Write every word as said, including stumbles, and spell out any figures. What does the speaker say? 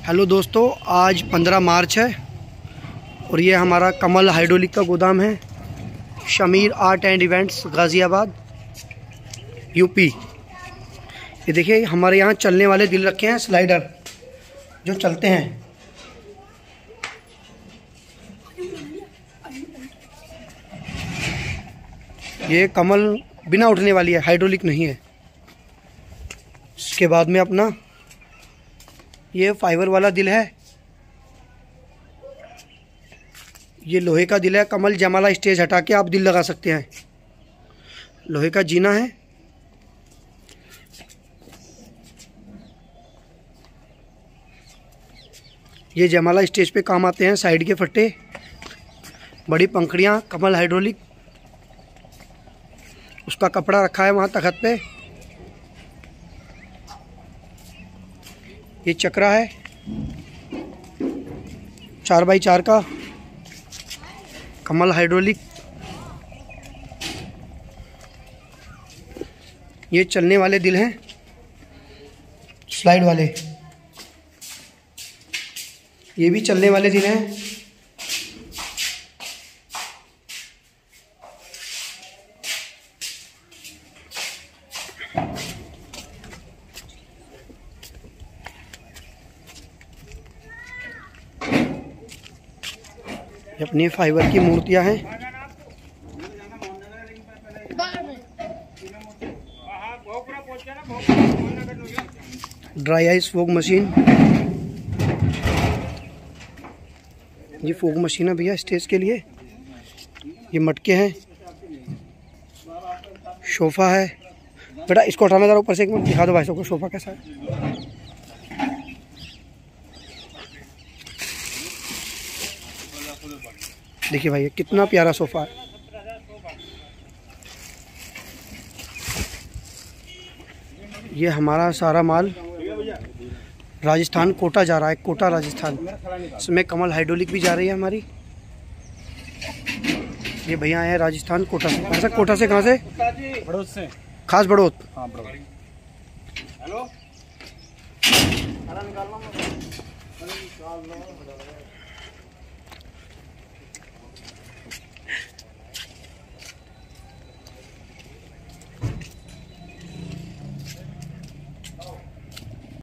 Hello दोस्तों, आज पंद्रह मार्च है और ये हमारा कमल हाइड्रोलिक का गोदाम है। Shamir art and events, Ghaziabad, UP. ये देखिए, हमारे यहाँ चलने वाले दिल रखे हैं, स्लाइडर जो चलते हैं। ये कमल बिना उठने वाली है, हाइड्रोलिक नहीं है। इसके बाद में अपना ये फाइबर वाला दिल है, ये लोहे का दिल है। कमल जमाला स्टेज हटा के आप दिल लगा सकते हैं। लोहे का जीना है। ये जमाला स्टेज पे काम आते हैं। साइड के फट्टे, बड़ी पंखड़ियाँ, कमल हाइड्रोलिक। उसका कपड़ा रखा है वहाँ तख्त पे। ये चक्रा है चार बाई चार का, कमल हाइड्रोलिक। ये चलने वाले दिल हैं, स्लाइड वाले। ये भी चलने वाले दिल हैं। ये अपनी फाइबर की मूर्तियां हैं। ड्राई आइस फोग मशीन, ये फोग मशीन है भैया स्टेज के लिए। ये मटके हैं। सोफ़ा है। बेटा इसको हटाना जरा ऊपर से, एक मिनट दिखा दो भाई साहब को सोफ़ा कैसा है। देखिए भाई, कितना प्यारा सोफ़ा है। ये हमारा सारा माल राजस्थान कोटा जा रहा है, कोटा राजस्थान। इसमें कमल हाइड्रोलिक भी जा रही है हमारी। ये भैया आए हैं राजस्थान कोटा से। कहाँ से? कोटा से कहाँ से? बड़ौत से। खास बड़ौत। हाँ बड़ौत। हेलो।